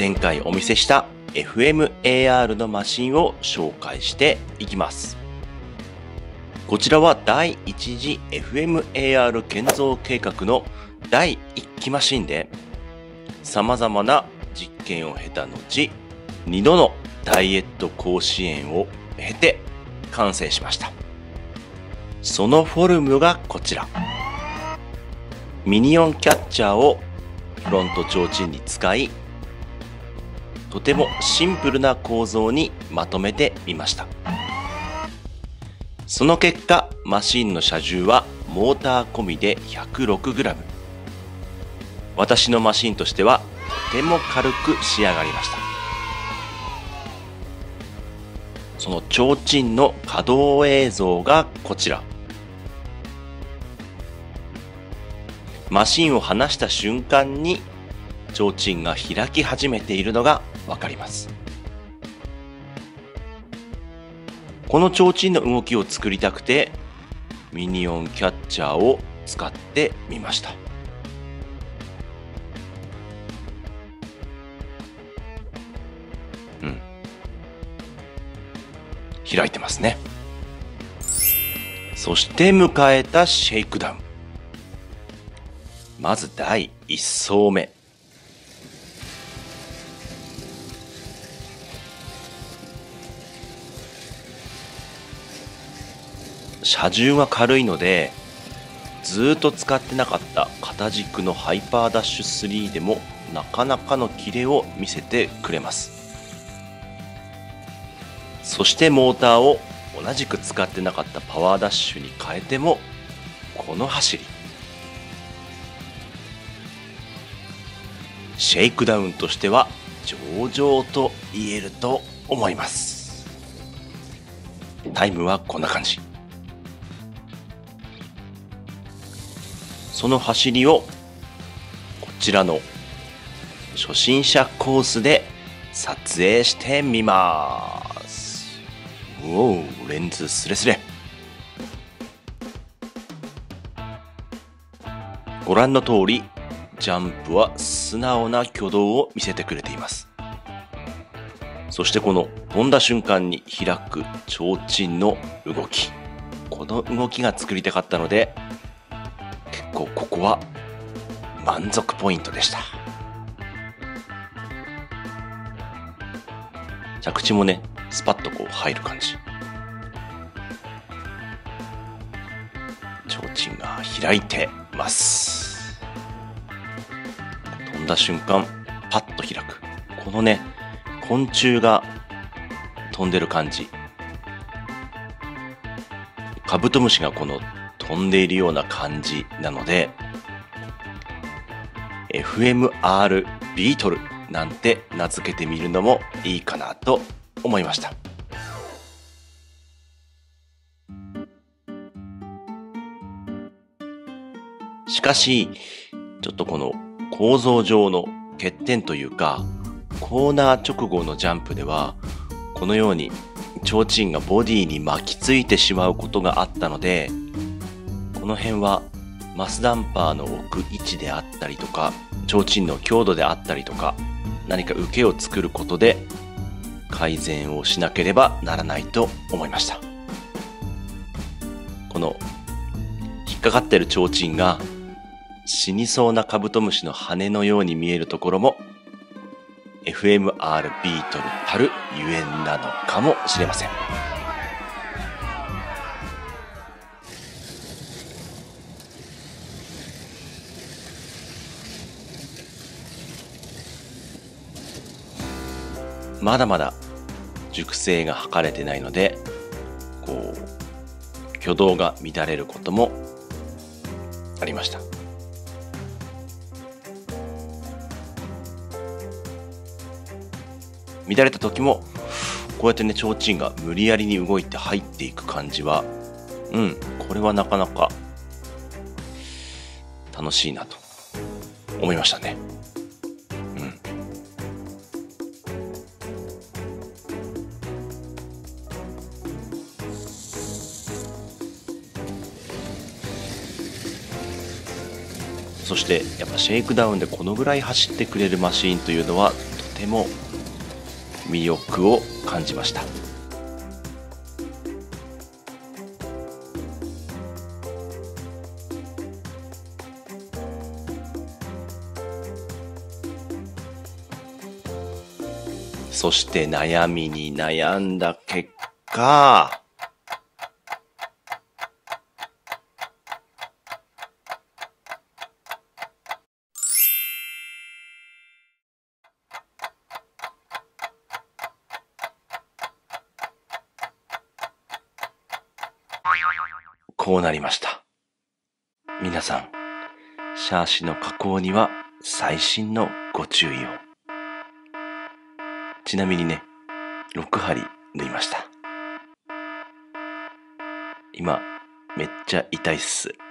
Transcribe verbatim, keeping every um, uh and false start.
前回お見せした エフエムエーアール のマシンを紹介していきます。こちらは第一次 エフエムエーアール 建造計画の第一期マシンで、様々な実験を経た後、にどのダイエット甲子園を経て完成しました。そのフォルムがこちら。ミニオンキャッチャーをフロント提灯に使い、とてもシンプルな構造にまとめてみました。その結果、マシンの車重はモーター込みで ひゃくろくグラム。私のマシンとしてはとても軽く仕上がりました。その提灯の稼働映像がこちら。マシンを離した瞬間に提灯が開き始めているのがわかります。この提灯の動きを作りたくてミニオンキャッチャーを使ってみました。うん。開いてますね。そして迎えたシェイクダウン。まずだいいっそうめ。車重が軽いので、ずーっと使ってなかった片軸のハイパーダッシュスリーでもなかなかのキレを見せてくれます。そしてモーターを同じく使ってなかったパワーダッシュに変えてもこの走り。シェイクダウンとしては上々と言えると思います。タイムはこんな感じ。その走りをこちらの初心者コースで撮影してみます。おお、レンズスレスレ。ご覧の通り、ジャンプは素直な挙動を見せてくれています。そしてこの飛んだ瞬間に開く提灯の動き。この動きが作りたかったので、結構ここは満足ポイントでした。着地もね、スパッとこう入る感じ。提灯が開いてます。飛んだ瞬間、パッと開く。このね、昆虫が飛んでる感じ。カブトムシがこの飛んでいるような感じなので、エフエムアール ビートルなんて名付けてみるのもいいかなと思いました。しかし、ちょっとこの構造上の欠点というか、コーナー直後のジャンプでは、このように提灯がボディに巻きついてしまうことがあったので、この辺はマスダンパーの置く位置であったりとか、提灯の強度であったりとか、何か受けを作ることで改善をしなければならないと思いました。この引っかかってる提灯が死にそうなカブトムシの羽のように見えるところも エフエムアール ビートルたるゆえんなのかもしれません。まだまだ熟成が図れてないので、こう挙動が乱れることもありました。乱れた時もこうやってね、提灯が無理やりに動いて入っていく感じは、うん、これはなかなか楽しいなと思いましたね。うん。そしてやっぱシェイクダウンでこのぐらい走ってくれるマシーンというのはとても魅力を感じました。そして悩みに悩んだ結果、こうなりました。皆さん、シャーシの加工には細心のご注意を。ちなみにね、ろくはり縫いました。今、めっちゃ痛いっす。